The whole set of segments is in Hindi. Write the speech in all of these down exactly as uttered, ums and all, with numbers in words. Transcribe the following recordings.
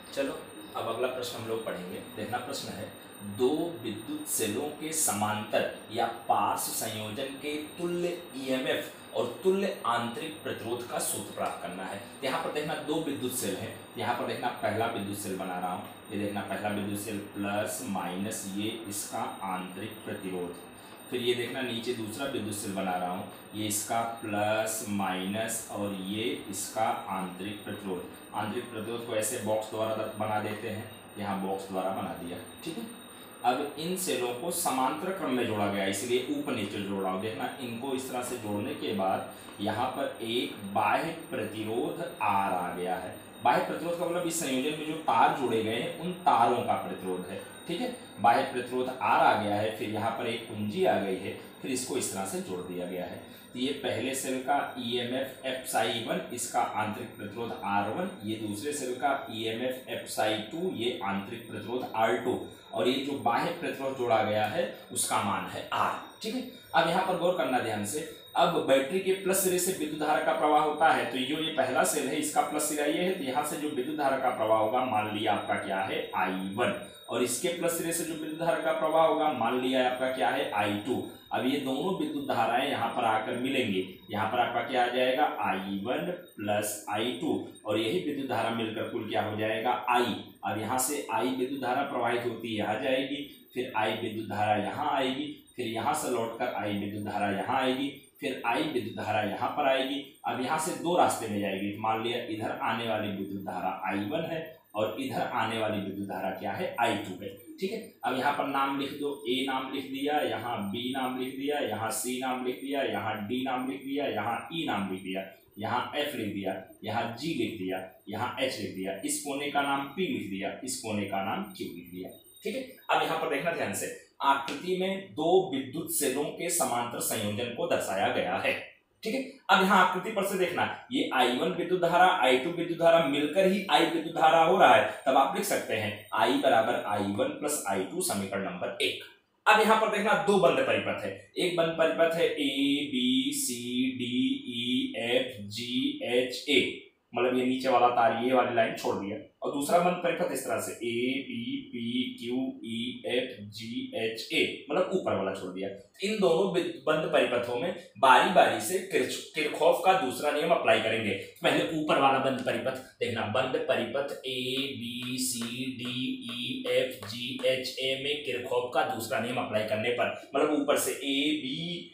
चलो अब अगला प्रश्न हम लोग पढ़ेंगे। देखना प्रश्न है, दो विद्युत सेलों के समांतर या पार्श्व संयोजन के तुल्य ईएमएफ और तुल्य आंतरिक प्रतिरोध का सूत्र प्राप्त करना है। यहाँ पर देखना दो विद्युत सेल है, यहाँ पर देखना पहला विद्युत सेल बना रहा हूँ, ये देखना पहला विद्युत सेल प्लस माइनस ये इसका आंतरिक प्रतिरोध, फिर ये देखना नीचे दूसरा विद्युत सेल बना रहा हूँ, ये इसका प्लस माइनस और ये इसका आंतरिक प्रतिरोध। आंतरिक प्रतिरोध को ऐसे बॉक्स द्वारा बना देते हैं, यहाँ बॉक्स द्वारा बना दिया, ठीक है। अब इन सेलों को समांतर क्रम में जोड़ा गया, इसलिए ऊपर नीचे जोड़ा हूँ। देखना इनको इस तरह से जोड़ने के बाद यहाँ पर एक बाह्य प्रतिरोध आर आ गया है। बाह्य प्रतिरोध का मतलब इस संयोजन में जो तार जोड़े गए हैं उन तारों का प्रतिरोध है, ठीक है। बाह्य प्रतिरोध आर आ गया है, फिर यहाँ पर एक कुंजी आ गई है, फिर इसको इस तरह से जोड़ दिया गया है। तो ये पहले सेल का ईएमएफ एफ साई वन, इसका आंतरिक प्रतिरोध आर वन, ये दूसरे सेल का ईएमएफ एफ साई टू, ये आंतरिक प्रतिरोध आर टू, और ये जो बाह्य प्रतिरोध जोड़ा गया है उसका मान है आर, ठीक है। अब यहाँ पर गौर करना ध्यान से, अब बैटरी के प्लस सिरे से विद्युत धारा का प्रवाह होता है, तो जो ये पहला सेल है इसका प्लस सिरा ये है, तो यहाँ से जो विद्युत धारा का प्रवाह होगा मान लिया आपका क्या है आई वन, और इसके प्लस सिरे से जो विद्युत धारा का प्रवाह होगा मान लिया आपका क्या है आई टू। अब ये दोनों विद्युत धाराएं यहाँ पर आकर मिलेंगे, यहाँ पर आपका क्या आ जाएगा I one plus I two, और यही विद्युत धारा मिलकर कुल क्या हो जाएगा आई। अब यहाँ से आई विद्युत धारा प्रवाहित होती है यहाँ जाएगी, फिर आई विद्युत धारा यहाँ आएगी, फिर यहाँ से लौटकर आई विद्युत धारा यहाँ आएगी, फिर आई विद्युत धारा यहाँ पर आएगी। अब यहाँ से दो रास्ते में जाएगी, मान लिया इधर आने वाली विद्युत धारा आई वन है और इधर आने वाली विद्युत धारा क्या है आई टू है, ठीक है। अब यहाँ पर नाम लिख दो, ए नाम लिख दिया, यहाँ बी नाम लिख दिया, यहाँ सी नाम लिख दिया, यहाँ डी नाम लिख दिया, यहाँ ई नाम लिख दिया, यहाँ एफ लिख दिया, यहाँ जी लिख दिया, यहाँ एच लिख दिया, इस कोने का नाम पी लिख दिया, इस कोने का नाम क्यू लिख दिया, ठीक है। अब यहाँ पर देखना ध्यान से, आकृति में दो विद्युत सेलों के समांतर संयोजन को दर्शाया गया है, ठीक है। अब यहाँ आकृति पर से देखना, ये आई वन विद्युत धारा आई टू विद्युत धारा मिलकर ही I विद्युत धारा हो रहा है, तब आप लिख सकते हैं I बराबर I one plus I two, समीकरण नंबर एक। अब यहाँ पर देखना दो बंद परिपथ है, एक बंद परिपथ है A B C D E F G H A, मतलब ये नीचे वाला तार ये वाली लाइन छोड़ दिया, और दूसरा बंद परिपथ इस तरह से A B P Q E F G H A, मतलब ऊपर वाला छोड़ दिया। इन दोनों बंद परिपथों में बारी बारी से किरचॉफ का दूसरा नियम अप्लाई करेंगे। पहले ऊपर वाला बंद परिपथ देखना, बंद परिपथ A B C D E F G H A में किरचॉफ का दूसरा नियम अप्लाई करने पर, मतलब ऊपर से A B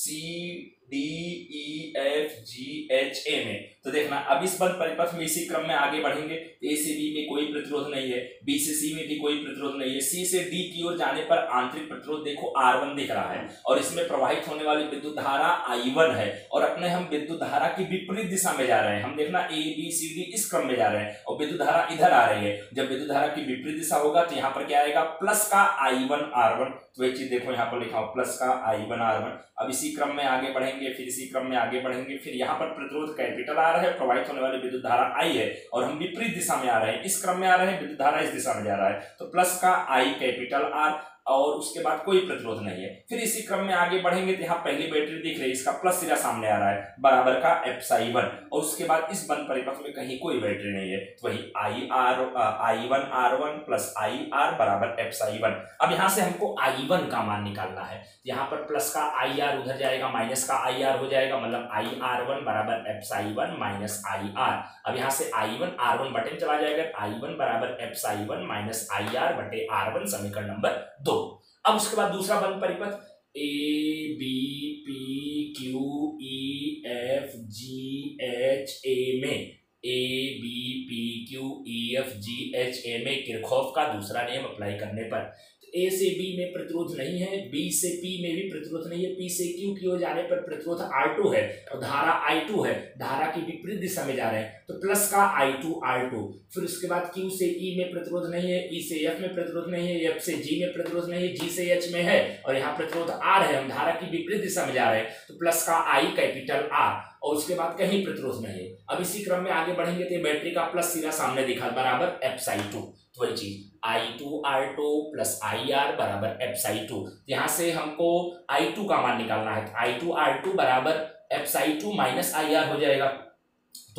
C D E F G H A में, तो देखना अब इस बंद परिपथ में इसी क्रम में आगे बढ़ेंगे। ए से बी में कोई प्रतिरोध नहीं है, बी से सी में भी कोई प्रतिरोध नहीं है, सी से डी की ओर जाने पर आंतरिक प्रतिरोध देखो आर वन दिख रहा है, और इसमें प्रवाहित होने वाली विद्युत धारा आई वन है, और अपने हम विद्युत धारा की विपरीत दिशा में जा रहे हैं। हम देखना ए बी सी डी इस क्रम में जा रहे हैं और विद्युत धारा इधर आ रही है। जब विद्युत धारा की विपरीत दिशा होगा तो यहाँ पर क्या आएगा, प्लस का आई वन आर वन, तो एक चीज देखो यहाँ पर लिखा हो प्लस का आई वन आर वन। अब इसी क्रम में आगे बढ़ेंगे, फिर इसी क्रम में आगे बढ़ेंगे, फिर यहाँ पर प्रतिरोध कैपिटल आ रहा है, प्रवाहित होने वाली विद्युत धारा आई है, और हम विपरीत दिशा में आ रहे हैं, इस क्रम में आ रहे हैं, विद्युत धारा इस दिशा में जा रहा है, तो प्लस का आई कैपिटल आर, और उसके बाद कोई प्रतिरोध नहीं है। फिर इसी क्रम में आगे बढ़ेंगे तो यहाँ पहली बैटरी दिख रही है, इसका प्लस सिरा सामने आ रहा है, बराबर का एफ साई वन, और उसके बाद इस बंद परिपथ में कहीं कोई बैटरी नहीं है, तो वही I R I one R one plus I R बराबर एफ साई वन। अब यहाँ से हमको आई वन का मान निकालना है, यहाँ पर प्लस का आई आर उधर जाएगा, माइनस का आई आर हो जाएगा, मतलब आई आर वन बराबर epsilon one minus I R. अब यहाँ से आई वन आर वन बटे चला जाएगा, आई वन बराबर epsilon one minus I R बटे आर वन, समीकरण नंबर दो। अब उसके बाद दूसरा बंद परिपथ A B P Q E F G H A में, A B P Q E F G H A में किरचॉफ का दूसरा नियम अप्लाई करने पर ए से बी में प्रतिरोध नहीं है, बी से पी में भी प्रतिरोध नहीं है, पी से क्यू की ओर जाने पर प्रतिरोध आर टू है और धारा आई टू है, धारा की विपरीत दिशा में जा रहे हैं, तो प्लस का आई टू आर टू। फिर उसके बाद क्यू से ई में प्रतिरोध नहीं है, ई से एफ में प्रतिरोध नहीं है, एफ से जी में प्रतिरोध नहीं है, जी से एच में है, और यहाँ प्रतिरोध आर है, हम धारा की विपरीत दिशा में जा रहे हैं, तो प्लस का आई कैपिटल आर, और उसके बाद कहीं प्रतिरोध नहीं है। अब इसी क्रम में आगे बढ़ेंगे तो बैटरी का प्लस सिरा सामने दिखा, बराबर एफ साई टू, तो वही चीज I two R two plus I R बराबर एफ साई टू। यहाँ से हमको आई टू का मान निकालना है, आई टू आर टू बराबर epsilon two minus I R हो जाएगा। तो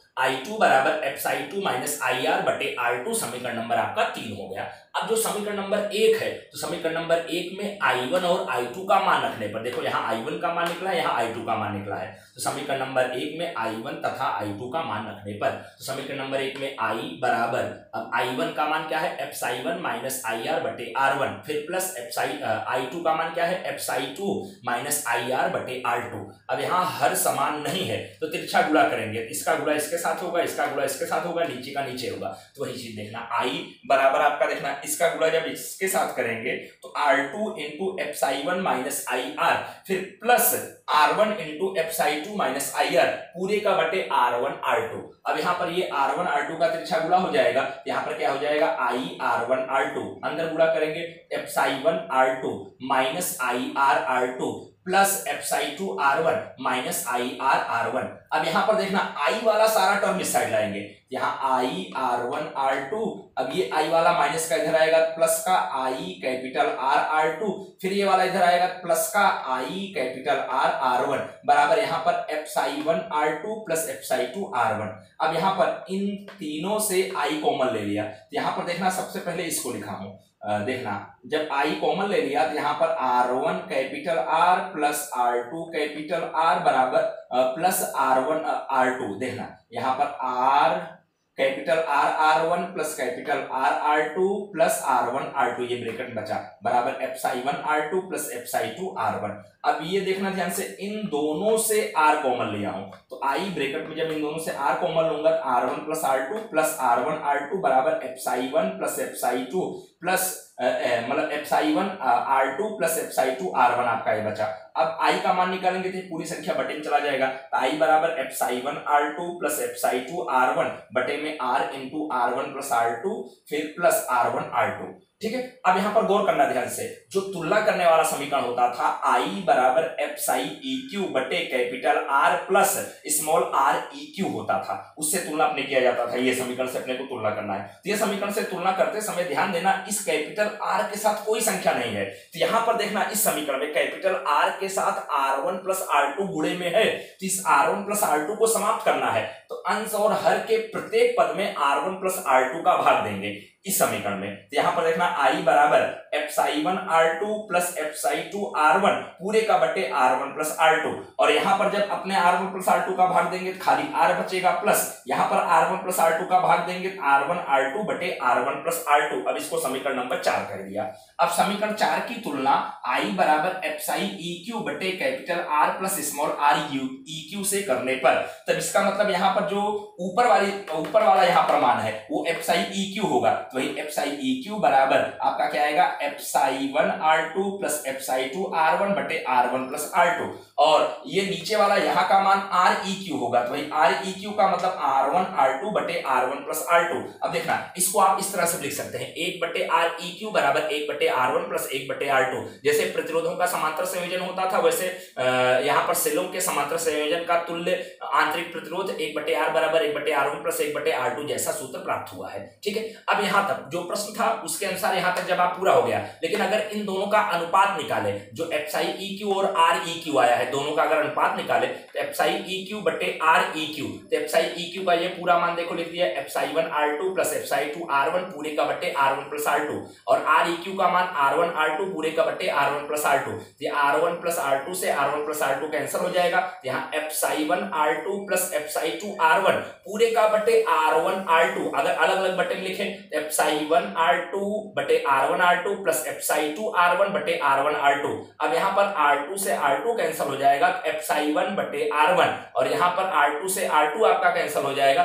आई टू बराबर epsilon two minus I R बटे आर टू समीकरण नंबर आपका तीन हो गया। अब जो समीकरण नंबर एक है, तो समीकरण नंबर एक में आई वन और आई टू का मान रखने पर, देखो यहाँ आई वन का मान निकला है, यहाँ आई टू का मान निकला है, तो समीकरण नंबर एक में आई वन तथा आई टू का मान रखने पर, तो समीकरण नंबर एक में आई बराबर, अब आई वन का मान क्या है, epsilon one minus I R बटे आर वन, फिर प्लस एप्साई आई टू का मान क्या है, epsilon two minus I R बटे आर टू। अब यहाँ हर समान नहीं है तो तिरछा गुणा करेंगे, इसका गुणा इसके साथ होगा, इसका गुणा इसके साथ होगा, नीचे का नीचे होगा, तो वही चीज देखना, आई बराबर आपका देखना इसका गुणा जब इसके साथ करेंगे तो R two into epsilon one minus I R, फिर plus R one into epsilon two minus I R पूरे का बटे आर वन आर टू। अब यहाँ पर ये आर वन आर टू का तिरछा गुणा हो जाएगा, यहाँ पर क्या हो जाएगा, I R one R two, अंदर गुणा करेंगे epsilon one R two minus I R R two plus एप्साई two R one minus I R R one. अब यहां पर देखना आई वाला सारा टर्म इस साइड लाएंगे, यहाँ I R one R two, अब ये आई वाला माइनस का इधर आएगा प्लस का I capital R R two, फिर ये वाला इधर आएगा प्लस का I capital R R one बराबर यहाँ पर epsilon one R two plus एप्साई two R one. अब यहाँ पर इन तीनों से आई कॉमन ले लिया, यहाँ पर देखना सबसे पहले इसको लिखा हूं, देखना जब आई कॉमन ले लिया तो यहाँ पर R one capital R plus R two capital R बराबर plus R one R two, देखना यहाँ पर R capital R R one plus capital R R two plus R one R two, ये ब्रैकेट बचा बराबर एप्साई one R two plus एप्साई two R one. अब ये देखना ध्यान से, इन दोनों से आर कॉमन लिया हूं तो आई ब्रैकेट में जब इन दोनों से आर कॉमन लूंगा R one plus R two plus R one R two बराबर एप्साई वन प्लस एप्साई टू प्लस मतलब epsilon one R two plus एप्साई two R one आपका ये बचा। अब आई का मान निकालेंगे तो पूरी संख्या बटे में चला जाएगा, तो आई बराबर एप्साई one R two plus एप्साई two R one बटे में R into R one plus R two फिर plus R one R two. ठीक है, अब यहां पर गौर करना ध्यान से, जो तुलना करने वाला समीकरण होता था आई बराबर एप्साई ई क्यू बटे capital R plus small R E Q होता था, उससे तुलना अपने किया जाता था, ये समीकरण से अपने को तुलना करना है। तो ये समीकरण से तुलना करते समय ध्यान देना इस कैपिटल आर के साथ कोई संख्या नहीं है, तो यहां पर देखना इस समीकरण में कैपिटल आर के साथ R one plus R two गुणे में है, तो इस R one plus R two को समाप्त करना है, तो अंश और हर के प्रत्येक पद में R one plus R two का भाग देंगे इस समीकरण में। तो यहां पर देखना आई बराबर एप्साई one R two plus एप्साई two R one पूरे का बटे R one plus R two, और यहां पर जब अपने R one plus R two का भाग देंगे तो खाली आर बचेगा, प्लस यहां पर R one plus R two का भाग देंगे तो आर वन आर टू बटे R one plus R two. अब इसको समीकरण नंबर चार कर दिया। अब समीकरण चार की तुलना आई बराबर एप्साई ई क्यू बटे capital R plus small R U E Q से करने पर, तब इसका मतलब यहां पर जो ऊपर वाली ऊपर वाला यहां पर मान है वो एप्साई ई क्यू होगा, तो वही एप्साई ई क्यू बराबर आपका क्या आएगा epsilon one R two plus एप्साई two R one बटे R one plus R two, और ये नीचे वाला यहाँ का मान आर ई क्यू होगा, तो वही आर ई क्यू का मतलब आर वन आर टू बटे R one plus R two. अब देखना इसको आप इस तरह से लिख सकते हैं, एक बटे आर ई क्यू बराबर एक बटे आर वन प्लस एक बटे आर टू। जैसे प्रतिरोधों का समांतर संयोजन होता था वैसे यहाँ पर सेलों के समांतर संयोजन का तुल्य आंतरिक प्रतिरोध एक बटे आर बराबर एक बटे आर वन प्लस एक बटे आर टू जैसा सूत्र प्राप्त हुआ है। ठीक है, अब यहाँ तक जो प्रश्न था उसके अनुसार यहाँ तक जब आप पूरा हो गया, लेकिन अगर इन दोनों का अनुपात निकाले, जो एप्साई ई क्यू और आर ई क्यू आया है दोनों का अगर अनुपात निकाले तो एप्साई ई क्यू बटे आर ई क्यू, तो एप्साई ई क्यू का ये पूरा मान देखो लिख दिया एप्साई one R two plus एप्साई two R one पूरे का बटे R one plus R two, और आर ई क्यू का मान आर वन आर टू पूरे का बटे R one plus R two. ये R one plus R two से R one plus R two cancel हो जाएगा, यहाँ एप्साई one R two plus एप्साई two R one पूरे का बटे आर वन आर टू, अगर अलग अलग बटे में लिखे एप्साई वन आर टू बटे R one R two plus एप्साई two R one बटे आर वन आर टू। अब यहाँ पर आर टू से आर टू कैंसिल हो जाएगा एप्साई वन बटे आर वन, और यहाँ पर आर टू से आर टू आपका कैंसिल हो जाएगा,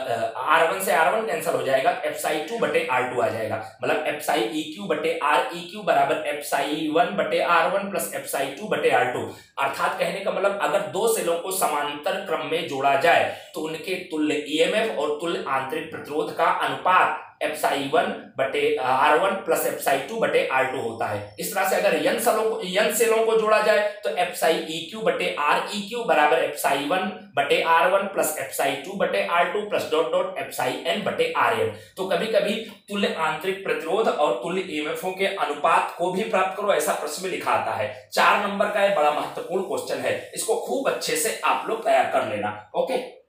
आर वन से आर वन कैंसिल हो जाएगा, एप्साई टू बटे आर टू आ जाएगा, मतलब एप्साई ई क्यू बटे आर ई क्यू बराबर एप्साई वन बटे आर वन प्लस एप्साई टू बटे आर टू। अर्थात कहने का मतलब अगर दो सेलों को समांतर क्रम में जोड़ा जाए तो उनके तुल्य ईएमएफ और तुल्य आंतरिक प्रतिरोध का अनुपात एप्साई वन बटे आर वन प्लस एप्साई टू बटे आर टू होता है। इस तरह से अगर यन सेलों को यन सेलों को जोड़ा जाए तो एप्साई ई क्यू बटे आर ई क्यू बराबर एप्साई वन बटे आर वन प्लस एप्साई टू बटे R two plus dot dot एप्साई एन बटे आर एन। तो कभी कभी तुल्य आंतरिक प्रतिरोध और तुल्य ईएमएफओ के अनुपात को भी प्राप्त करो ऐसा प्रश्न में लिखा आता है। चार नंबर का एक बड़ा महत्वपूर्ण क्वेश्चन है, इसको खूब अच्छे से आप लोग तैयार कर लेना। ओके।